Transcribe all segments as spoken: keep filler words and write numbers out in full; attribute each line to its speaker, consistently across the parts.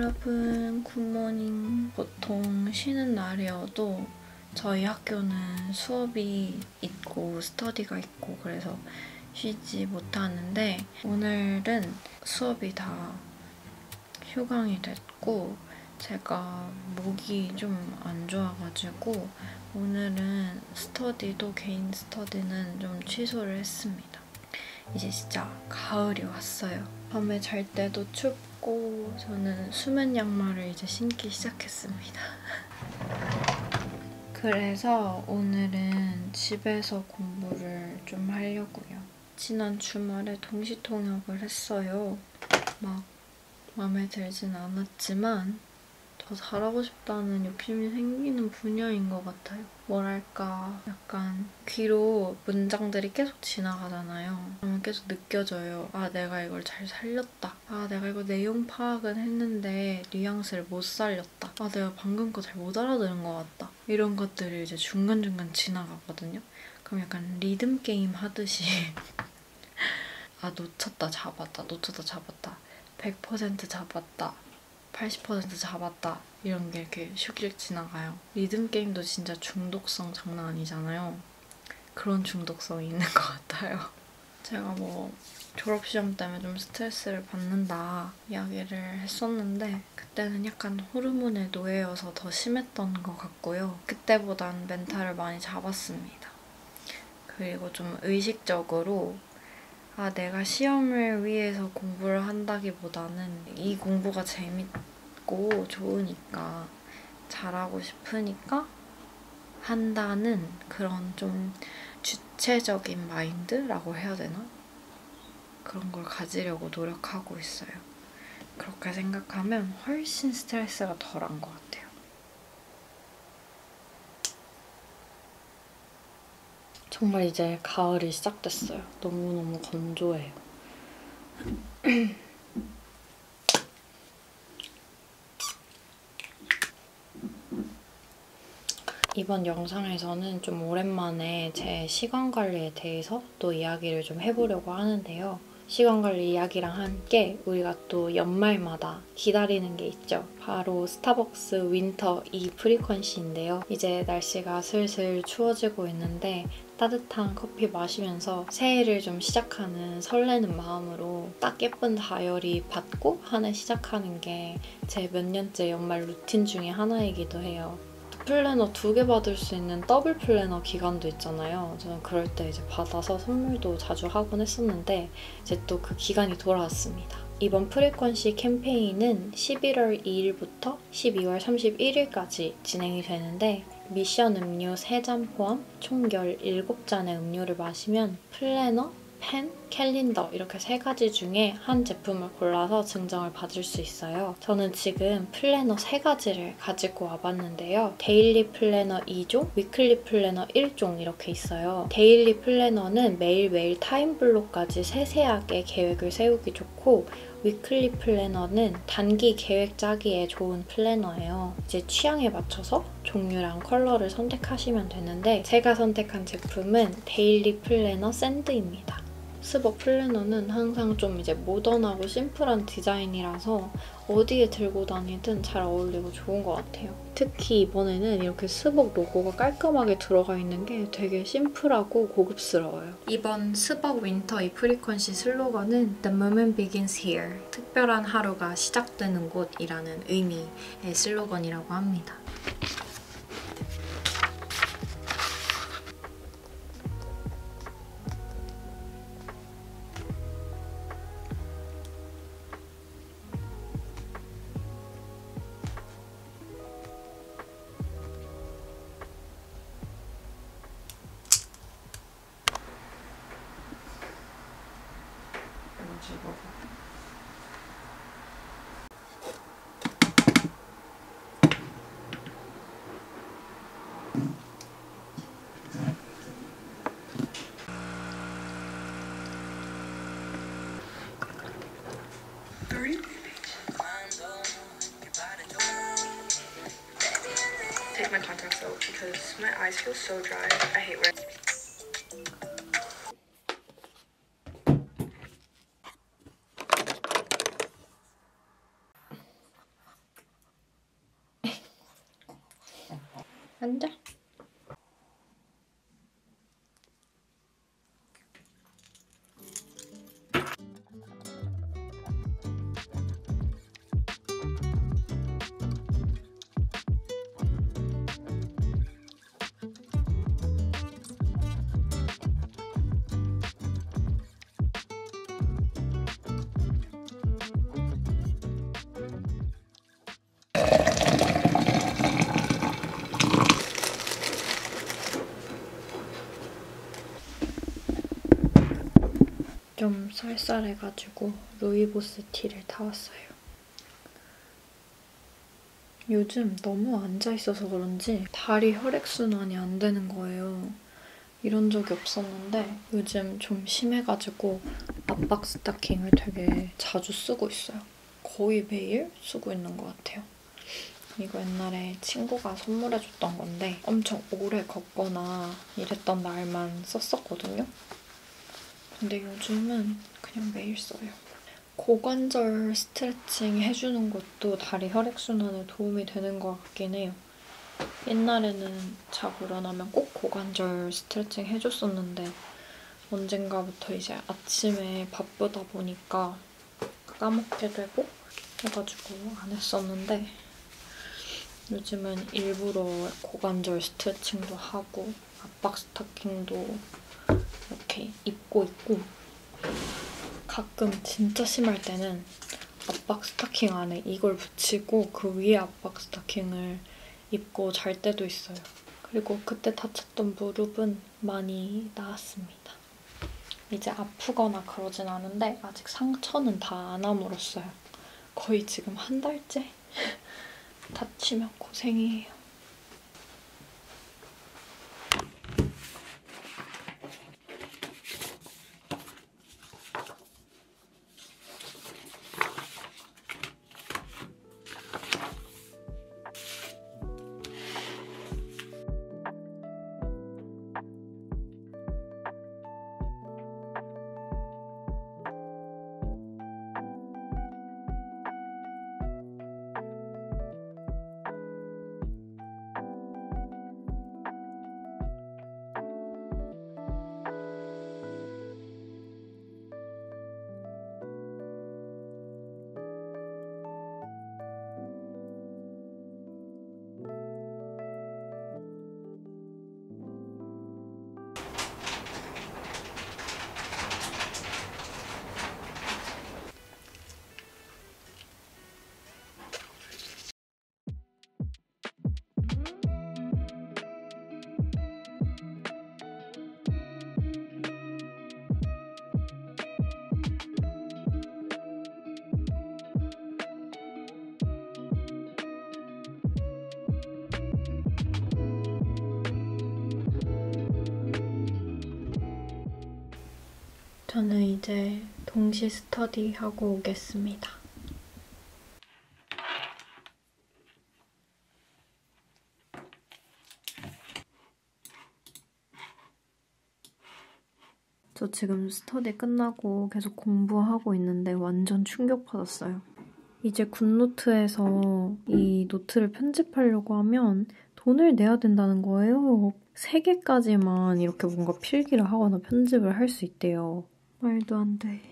Speaker 1: 여러분 굿모닝. 보통 쉬는 날이어도 저희 학교는 수업이 있고 스터디가 있고 그래서 쉬지 못하는데 오늘은 수업이 다 휴강이 됐고 제가 목이 좀 안 좋아가지고 오늘은 스터디도 개인 스터디는 좀 취소를 했습니다. 이제 진짜 가을이 왔어요. 밤에 잘 때도 춥고 저는 수면 양말을 이제 신기 시작했습니다. 그래서 오늘은 집에서 공부를 좀 하려고요. 지난 주말에 동시통역을 했어요. 막 마음에 들진 않았지만 더 잘하고 싶다는 욕심이 생기는 분야인 것 같아요. 뭐랄까 약간 귀로 문장들이 계속 지나가잖아요. 그러면 계속 느껴져요. 아, 내가 이걸 잘 살렸다. 아, 내가 이거 내용 파악은 했는데 뉘앙스를 못 살렸다. 아, 내가 방금 거 잘 못 알아들은 것 같다. 이런 것들이 이제 중간중간 지나가거든요. 그럼 약간 리듬 게임 하듯이 아, 놓쳤다 잡았다 놓쳤다 잡았다 백 퍼센트 잡았다 팔십 퍼센트 잡았다 이런 게 이렇게 슉슉 지나가요. 리듬 게임도 진짜 중독성 장난 아니잖아요. 그런 중독성이 있는 것 같아요. 제가 뭐 졸업시험 때문에 좀 스트레스를 받는다 이야기를 했었는데 그때는 약간 호르몬의 노예여서 더 심했던 것 같고요. 그때보단 멘탈을 많이 잡았습니다. 그리고 좀 의식적으로 아, 내가 시험을 위해서 공부를 한다기보다는 이 공부가 재밌고 좋으니까 잘하고 싶으니까 한다는 그런 좀 주체적인 마인드라고 해야 되나? 그런 걸 가지려고 노력하고 있어요. 그렇게 생각하면 훨씬 스트레스가 덜한 것 같아요. 정말 이제 가을이 시작됐어요. 너무너무 건조해요. 이번 영상에서는 좀 오랜만에 제 시간 관리에 대해서 또 이야기를 좀 해보려고 하는데요. 시간 관리 이야기랑 함께 우리가 또 연말마다 기다리는 게 있죠. 바로 스타벅스 윈터 이 프리퀀시인데요. 이제 날씨가 슬슬 추워지고 있는데 따뜻한 커피 마시면서 새해를 좀 시작하는 설레는 마음으로 딱 예쁜 다이어리 받고 한 해 시작하는 게 제 몇 년째 연말 루틴 중에 하나이기도 해요. 플래너 두 개 받을 수 있는 더블 플래너 기간도 있잖아요. 저는 그럴 때 이제 받아서 선물도 자주 하곤 했었는데 이제 또 그 기간이 돌아왔습니다. 이번 프리퀀시 캠페인은 십일월 이일부터 십이월 삼십일일까지 진행이 되는데 미션 음료 세 잔 포함 총 열일곱 잔의 음료를 마시면 플래너, 펜, 캘린더 이렇게 세 가지 중에 한 제품을 골라서 증정을 받을 수 있어요. 저는 지금 플래너 세 가지를 가지고 와봤는데요. 데일리 플래너 이 종, 위클리 플래너 일 종 이렇게 있어요. 데일리 플래너는 매일매일 타임블록까지 세세하게 계획을 세우기 좋고 위클리 플래너는 단기 계획 짜기에 좋은 플래너예요. 이제 취향에 맞춰서 종류랑 컬러를 선택하시면 되는데 제가 선택한 제품은 데일리 플래너 샌드입니다. 스벅 플래너는 항상 좀 이제 모던하고 심플한 디자인이라서 어디에 들고 다니든 잘 어울리고 좋은 것 같아요. 특히 이번에는 이렇게 스벅 로고가 깔끔하게 들어가 있는 게 되게 심플하고 고급스러워요. 이번 스벅 윈터 이 프리퀀시 슬로건은 The moment begins here. 특별한 하루가 시작되는 곳이라는 의미의 슬로건이라고 합니다. Take my contacts out because my eyes feel so dry. I hate wearing. 짠! 좀 쌀쌀해가지고 루이보스 티를 타왔어요. 요즘 너무 앉아있어서 그런지 다리 혈액순환이 안 되는 거예요. 이런 적이 없었는데 요즘 좀 심해가지고 압박 스타킹을 되게 자주 쓰고 있어요. 거의 매일 쓰고 있는 것 같아요. 이거 옛날에 친구가 선물해줬던 건데 엄청 오래 걷거나 이랬던 날만 썼었거든요. 근데 요즘은 그냥 매일 써요. 고관절 스트레칭 해주는 것도 다리 혈액순환에 도움이 되는 것 같긴 해요. 옛날에는 자고 일어나면 꼭 고관절 스트레칭 해줬었는데 언젠가부터 이제 아침에 바쁘다 보니까 까먹게 되고 해가지고 안 했었는데 요즘은 일부러 고관절 스트레칭도 하고 압박 스타킹도 이렇게 입고 있고 가끔 진짜 심할 때는 압박 스타킹 안에 이걸 붙이고 그 위에 압박 스타킹을 입고 잘 때도 있어요. 그리고 그때 다쳤던 무릎은 많이 나았습니다. 이제 아프거나 그러진 않은데 아직 상처는 다 안 아물었어요. 거의 지금 한 달째? 다치면 고생이에요. 저는 이제 동시 스터디 하고 오겠습니다. 저 지금 스터디 끝나고 계속 공부하고 있는데 완전 충격받았어요. 이제 굿노트에서 이 노트를 편집하려고 하면 돈을 내야 된다는 거예요. 세 개까지만 이렇게 뭔가 필기를 하거나 편집을 할 수 있대요. 말도 안 돼.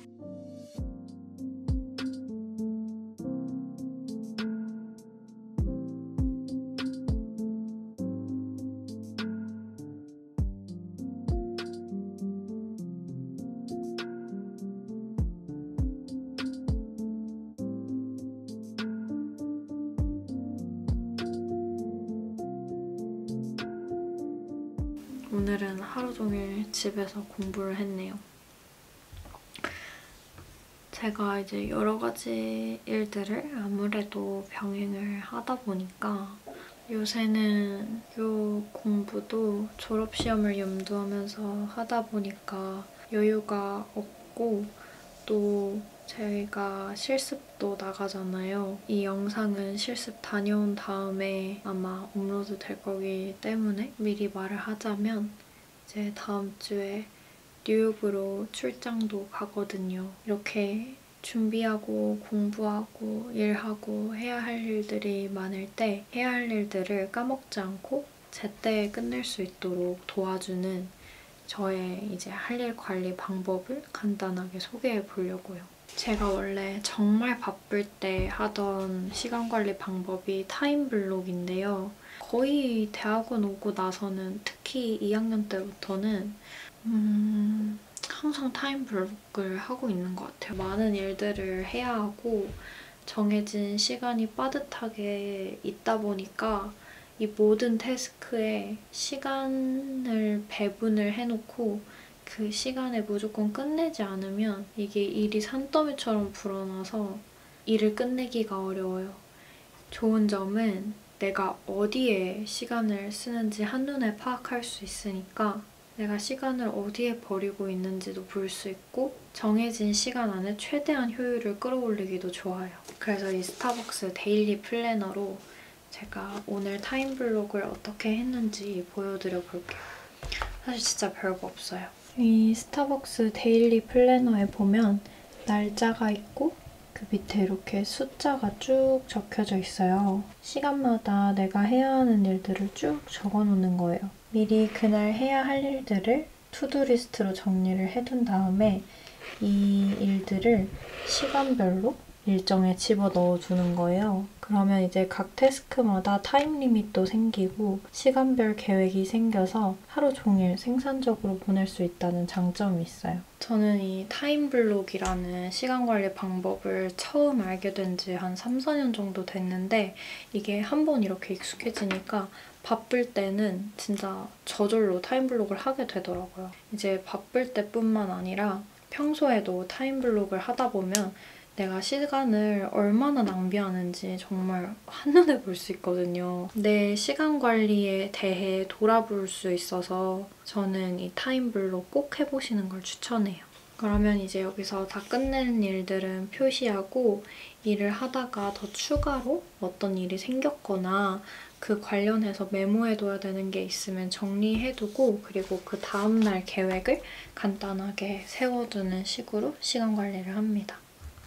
Speaker 1: 오늘은 하루 종일 집에서 공부를 했네요. 제가 이제 여러 가지 일들을 아무래도 병행을 하다 보니까 요새는 요 공부도 졸업시험을 염두하면서 하다 보니까 여유가 없고 또 저희가 실습도 나가잖아요. 이 영상은 실습 다녀온 다음에 아마 업로드 될 거기 때문에 미리 말을 하자면 이제 다음 주에 뉴욕으로 출장도 가거든요. 이렇게 준비하고 공부하고 일하고 해야 할 일들이 많을 때 해야 할 일들을 까먹지 않고 제때 끝낼 수 있도록 도와주는 저의 이제 할 일 관리 방법을 간단하게 소개해 보려고요. 제가 원래 정말 바쁠 때 하던 시간 관리 방법이 타임블록인데요. 거의 대학원 오고 나서는 특히 이 학년 때부터는 음, 항상 타임블록을 하고 있는 것 같아요. 많은 일들을 해야 하고 정해진 시간이 빠듯하게 있다 보니까 이 모든 태스크에 시간을 배분을 해놓고 그 시간에 무조건 끝내지 않으면 이게 일이 산더미처럼 불어나서 일을 끝내기가 어려워요. 좋은 점은 내가 어디에 시간을 쓰는지 한눈에 파악할 수 있으니까 내가 시간을 어디에 버리고 있는지도 볼 수 있고 정해진 시간 안에 최대한 효율을 끌어올리기도 좋아요. 그래서 이 스타벅스 데일리 플래너로 제가 오늘 타임블록을 어떻게 했는지 보여드려 볼게요. 사실 진짜 별거 없어요. 이 스타벅스 데일리 플래너에 보면 날짜가 있고 그 밑에 이렇게 숫자가 쭉 적혀져 있어요. 시간마다 내가 해야 하는 일들을 쭉 적어놓는 거예요. 미리 그날 해야 할 일들을 투두리스트로 정리를 해둔 다음에 이 일들을 시간별로 일정에 집어넣어 주는 거예요. 그러면 이제 각 태스크마다 타임 리밋도 생기고 시간별 계획이 생겨서 하루 종일 생산적으로 보낼 수 있다는 장점이 있어요. 저는 이 타임블록이라는 시간 관리 방법을 처음 알게 된 지 한 삼, 사 년 정도 됐는데 이게 한번 이렇게 익숙해지니까 바쁠 때는 진짜 저절로 타임블록을 하게 되더라고요. 이제 바쁠 때뿐만 아니라 평소에도 타임블록을 하다 보면 내가 시간을 얼마나 낭비하는지 정말 한눈에 볼 수 있거든요. 내 시간 관리에 대해 돌아볼 수 있어서 저는 이 타임블록 꼭 해보시는 걸 추천해요. 그러면 이제 여기서 다 끝내는 일들은 표시하고 일을 하다가 더 추가로 어떤 일이 생겼거나 그 관련해서 메모해둬야 되는 게 있으면 정리해두고 그리고 그 다음날 계획을 간단하게 세워두는 식으로 시간 관리를 합니다.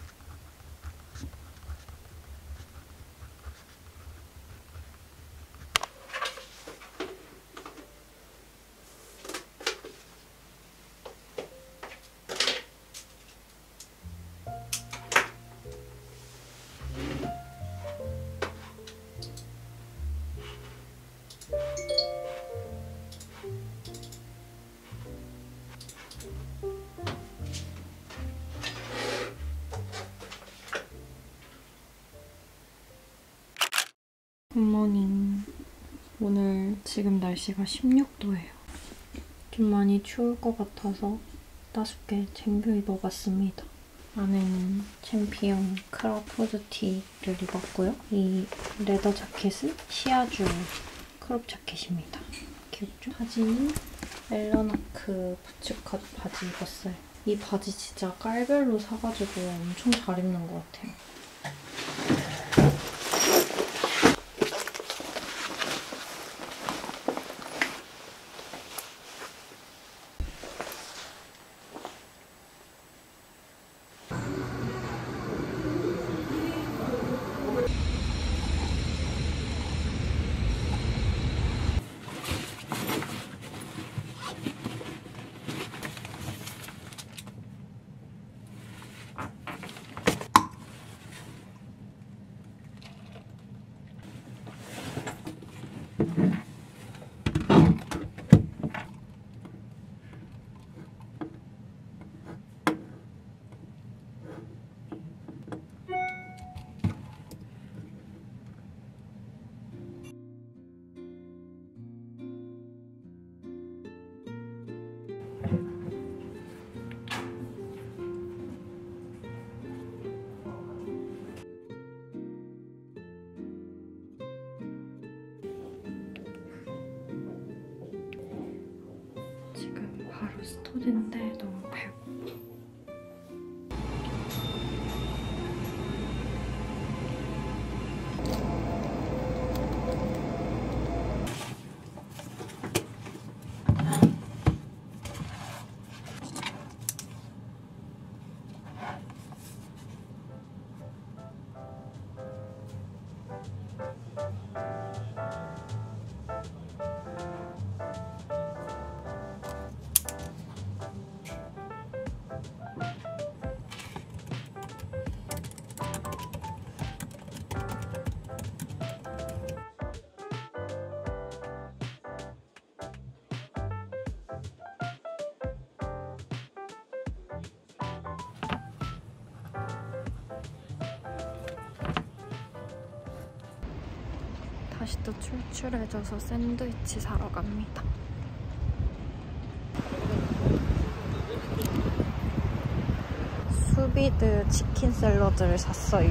Speaker 1: 굿모닝. 오늘 지금 날씨가 십육 도예요. 좀 많이 추울 것 같아서 따숩게 챙겨 입어봤습니다. 안에는 챔피언 크롭 후드티를 입었고요. 이 레더 자켓은 시아주 크롭 자켓입니다. 귀엽죠? 바지는 멜라나크 부츠컷 바지 입었어요. 이 바지 진짜 깔별로 사가지고 엄청 잘 입는 것 같아요. 지금 바로 스토리인데 너무 배고파. 배도 출출해져서 샌드위치 사러 갑니다. 수비드 치킨 샐러드를 샀어요.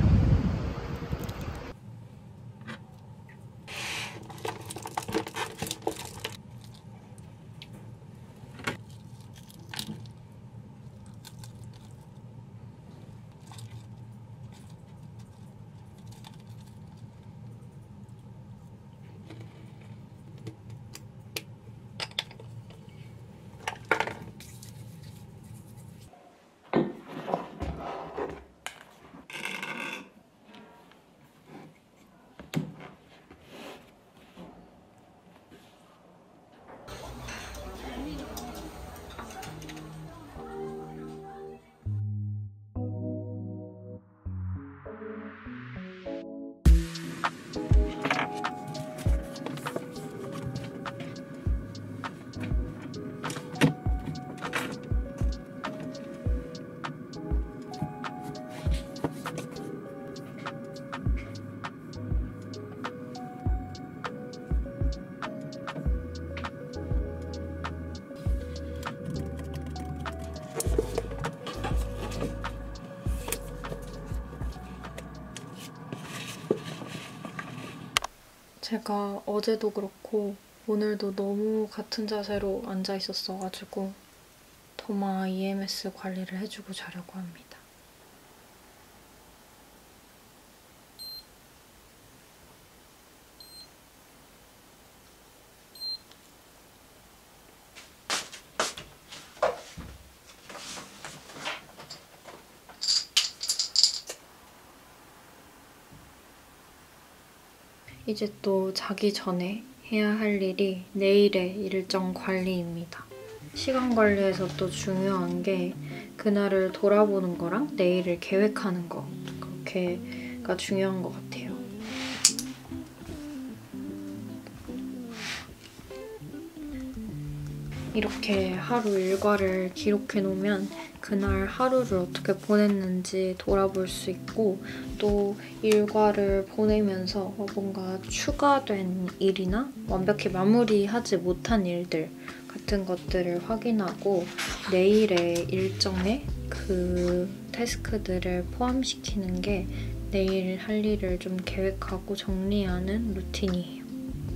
Speaker 1: 제가 어제도 그렇고 오늘도 너무 같은 자세로 앉아 있었어가지고 더마 이엠에스 관리를 해주고 자려고 합니다. 이제 또 자기 전에 해야 할 일이 내일의 일정 관리입니다. 시간 관리에서 또 중요한 게 그날을 돌아보는 거랑 내일을 계획하는 거, 그렇게가 중요한 것 같아요. 이렇게 하루 일과를 기록해 놓으면 그날 하루를 어떻게 보냈는지 돌아볼 수 있고 또 일과를 보내면서 뭔가 추가된 일이나 완벽히 마무리하지 못한 일들 같은 것들을 확인하고 내일의 일정에 그 태스크들을 포함시키는 게 내일 할 일을 좀 계획하고 정리하는 루틴이에요.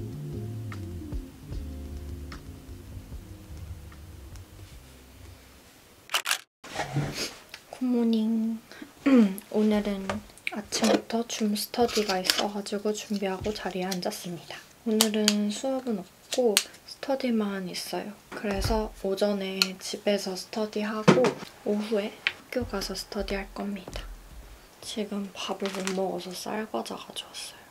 Speaker 1: 굿모닝. 오늘은 아침부터 줌 스터디가 있어가지고 준비하고 자리에 앉았습니다. 오늘은 수업은 없고 스터디만 있어요. 그래서 오전에 집에서 스터디하고 오후에 학교 가서 스터디할 겁니다. 지금 밥을 못 먹어서 쌀과자 가져왔어요.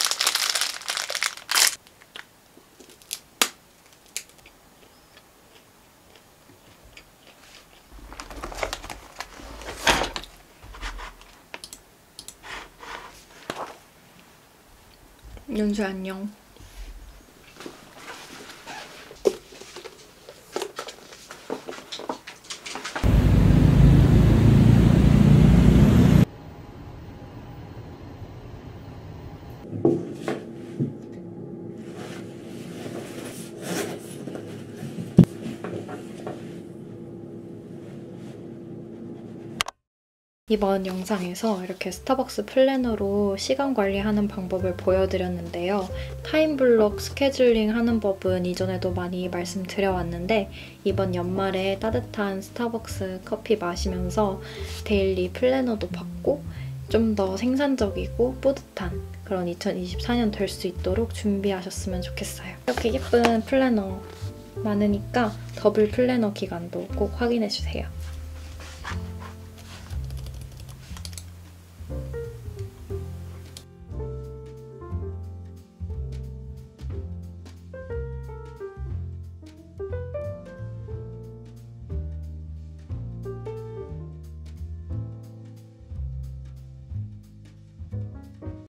Speaker 1: 윤수 안녕. 이번 영상에서 이렇게 스타벅스 플래너로 시간 관리하는 방법을 보여드렸는데요. 타임블록 스케줄링 하는 법은 이전에도 많이 말씀드려왔는데 이번 연말에 따뜻한 스타벅스 커피 마시면서 데일리 플래너도 받고 좀 더 생산적이고 뿌듯한 그런 이천이십사 년 될 수 있도록 준비하셨으면 좋겠어요. 이렇게 예쁜 플래너 많으니까 더블 플래너 기간도 꼭 확인해주세요.